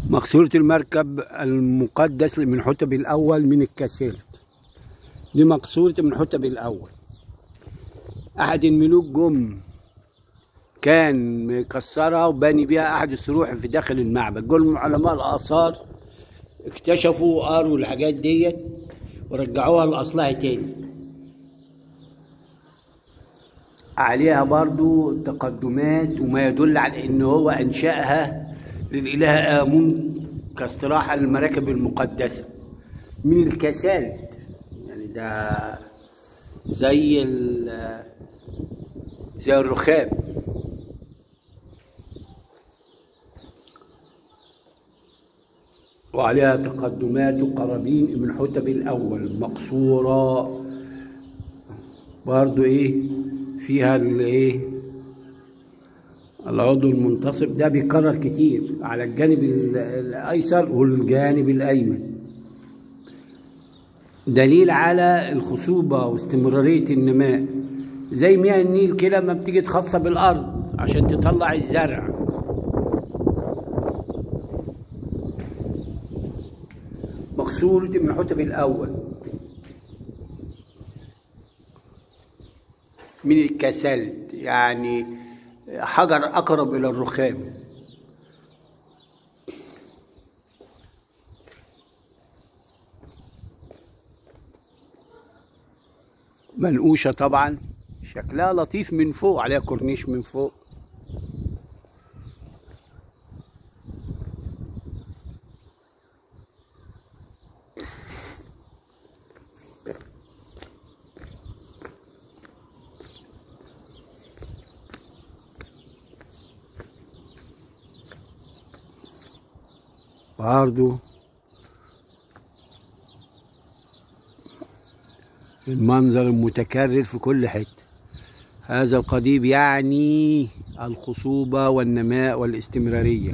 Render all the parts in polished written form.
مقصورة المركب المقدس من حتب الأول من الكاسيلت. دي مقصورة من حتب الأول. أحد الملوك كان مكسرها وباني بيها أحد السروح في داخل المعبد. جم علماء الآثار اكتشفوا قاروا الحاجات ديت ورجعوها لأصلها تاني. عليها برضو تقدمات وما يدل على إن هو أنشأها للإله آمون كاستراحة للمراكب المقدسة من الكاسالت. يعني ده زي الرخام. وعليها تقدمات وقرابين من حتب الأول مقصورة برضو فيها العضو المنتصب ده بيكرر كتير على الجانب الأيسر والجانب الأيمن، دليل على الخصوبة واستمرارية النماء. زي مياه النيل كده لما بتيجي تخصب بالأرض عشان تطلع الزرع. مقصورة من حتب الأول من الكاسلت، يعني حجر أقرب إلى الرخام. منقوشة طبعا، شكلها لطيف من فوق، عليها كورنيش من فوق. برضو المنظر المتكرر في كل حتة. هذا القضيب يعني الخصوبة والنماء والاستمرارية،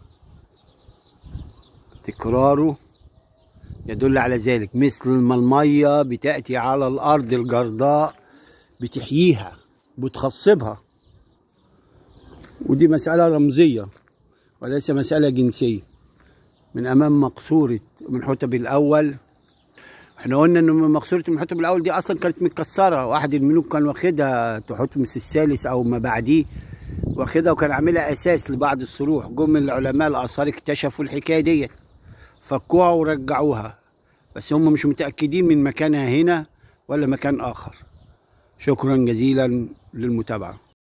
تكراره يدل على ذلك. مثل ما المية بتأتي على الأرض الجرداء بتحييها بتخصبها، ودي مسألة رمزية وليس مسألة جنسية. من أمام مقصورة من حتب الأول، احنا قلنا ان مقصورة من حتب الأول دي أصلا كانت متكسرة، واحد الملوك كان واخدها تحتمس الثالث أو ما بعديه، واخدها وكان عاملها أساس لبعض الصروح. جم العلماء الآثار اكتشفوا الحكاية ديت، فكوها ورجعوها، بس هم مش متأكدين من مكانها هنا ولا مكان آخر. شكرا جزيلا للمتابعة.